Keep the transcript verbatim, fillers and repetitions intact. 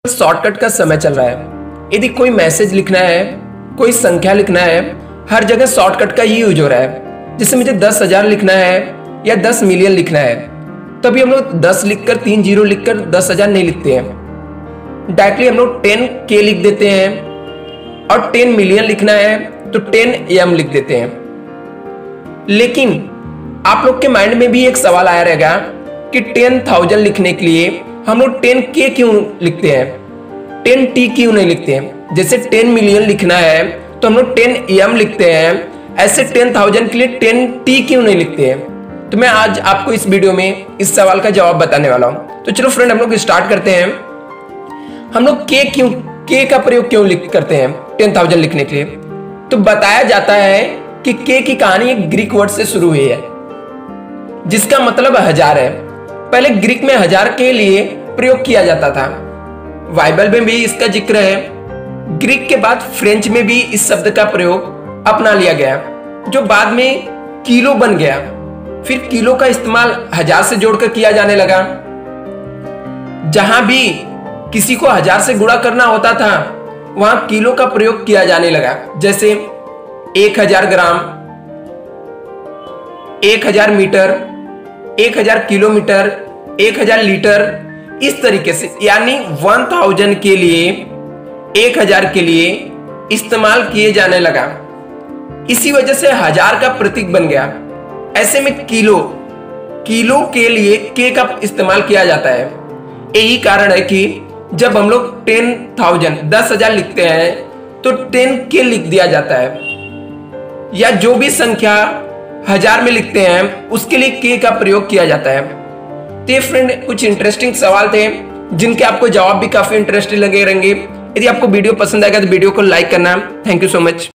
Shortcut का समय चल रहा है। यदि कोई मैसेज लिखना है, कोई संख्या लिखना है, हर जगह शॉर्टकट का ही यूज हो रहा है। जैसे मुझे दस हजार लिखना है या दस मिलियन लिखना है, तभी हम लोग दस लिखकर तीन जीरो लिखकर दस हजार नहीं लिखते हैं। डायरेक्टली हम लोग टेन के लिख देते हैं, और टेन मिलियन लिखना है तो टेन एम लिख देते हैं। लेकिन आप लोग के माइंड में भी एक सवाल आया रहेगा कि टेन थाउजेंड लिखने के लिए हम लोग टेन के क्यों लिखते हैं, टेन टी क्यों नहीं लिखते हैं। जैसे टेन मिलियन लिखना है तो हम लोग टेन एम लिखते हैं, ऐसे टेन थाउजेंड के लिए टेन टी क्यों नहीं लिखते हैं। तो मैं आज आपको इस वीडियो में इस सवाल का जवाब बताने वाला हूं। तो चलो फ्रेंड, हम लोग स्टार्ट करते हैं। हम लोग के क्यों के का प्रयोग क्यों लिख करते हैं टेन थाउजेंड लिखने के लिए। तो बताया जाता है कि के की कहानी एक ग्रीक वर्ड से शुरू हुई है, जिसका मतलब हजार है। पहले ग्रीक में हजार के लिए प्रयोग किया जाता था। बाइबल में भी इसका जिक्र है। ग्रीक के बाद फ्रेंच में भी इस शब्द का प्रयोग अपना लिया गया, जो बाद में किलो बन गया। फिर किलो का इस्तेमाल हजार से जोड़कर किया जाने लगा। जहां भी किसी को हजार से गुणा करना होता था, वहां किलो का प्रयोग किया जाने लगा। जैसे एक हजार ग्राम, एक हजार मीटर, एक हजार किलोमीटर, एक हजार लीटर, इस तरीके से, यानी वन थाउजेंड के लिए, एक हजार के लिए इस्तेमाल किए जाने लगा। इसी वजह से हजार का प्रतीक बन गया। ऐसे में किलो किलो के लिए के का इस्तेमाल किया जाता है। यही कारण है कि जब हम लोग टेन थाउजेंड दस हजार लिखते हैं तो टेन के लिख दिया जाता है, या जो भी संख्या हजार में लिखते हैं उसके लिए के का प्रयोग किया जाता है। तो फ्रेंड, कुछ इंटरेस्टिंग सवाल थे जिनके आपको जवाब भी काफी इंटरेस्टिंग लगे रहेंगे। यदि आपको वीडियो पसंद आएगा तो वीडियो को लाइक करना। Thank you so much.